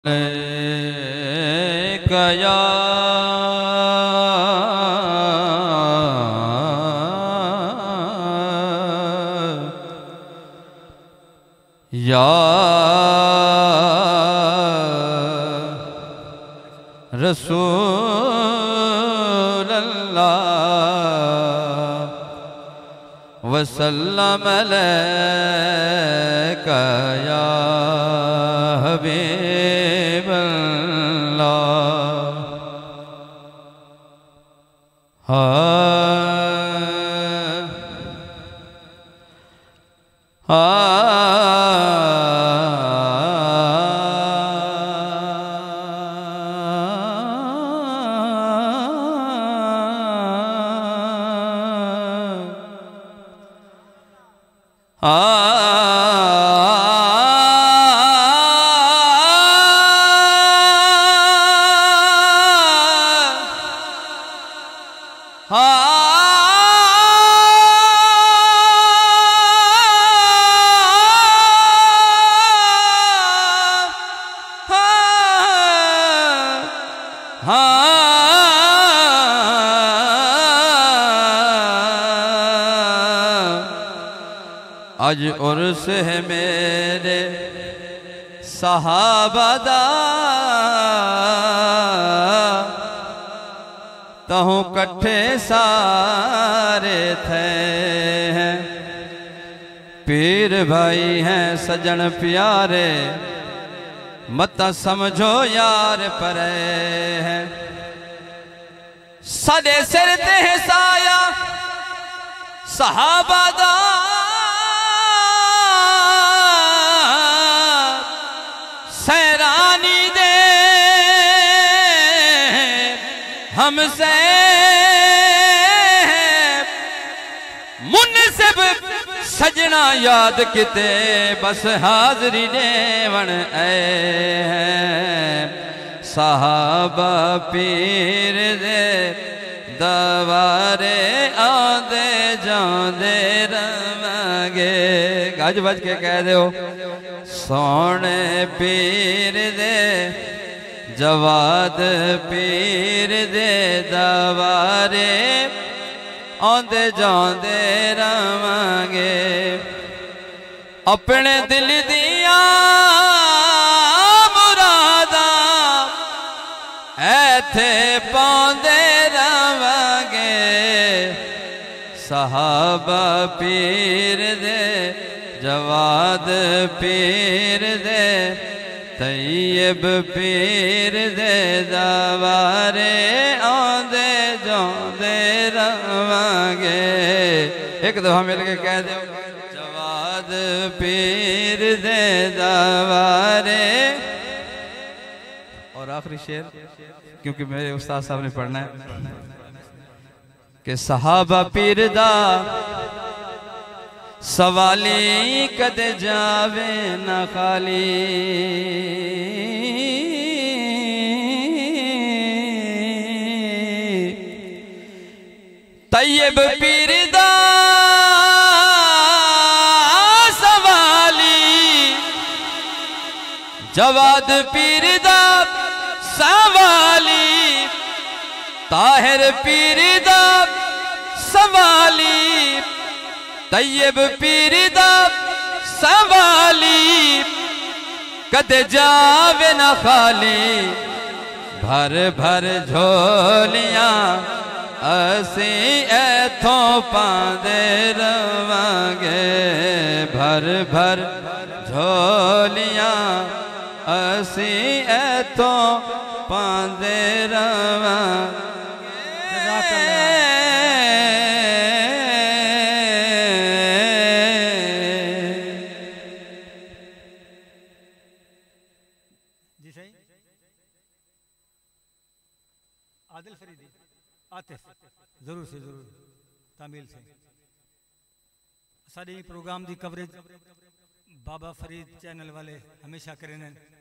कया या रसूल अल्लाह वसल्लम अलैका या हबीब अल्लाह। आज उर्स है मेरे सहाबा दा तहु कट्ठे सारे थे हैं, पीर भाई हैं सजन प्यारे मत समझो यार परे हैं। सदे सिर ते साया सहाबा दा सैरानी दे हमसे मुनसिब सजना याद किते बस हाजरी देवन हैं। साहबा पीर दे दवारे आंदे जांदे रवांगे। गज बज के कह दो सोने पीर दे जवाद पीर दे दवारे आंदे जांदे रवांगे। अपने दिल दिया मुरादा ऐथे पांदे रवांगे। सहाबा पीर दे जवाद पीर दे तैयब पीर दे दवारे आंदे जांदे रवांगे। एक दफा मिल के कह दो जवाद पीर दे दवारे। और आखिरी शेर क्योंकि मेरे उस्ताद साहब ने पढ़ना है कि सहाबा पीर दा सवाली कदे जावे न खाली। तैयब पीर दा सवाली जवाद पीर दा सवाली ताहिर पीर दा सवाली तैयब पीर दा सवाली कदे जावे न खाली। भर भर झोलियां असी एथों पांदे रवांगे। भर भर झोलियां असी एथों पांदे रवांगे। आदिल फरीदी आतिफ जरूर से जरूर तामील से साड़ी प्रोग्राम दी कवरेज बाबा फरीद चैनल वाले हमेशा करें।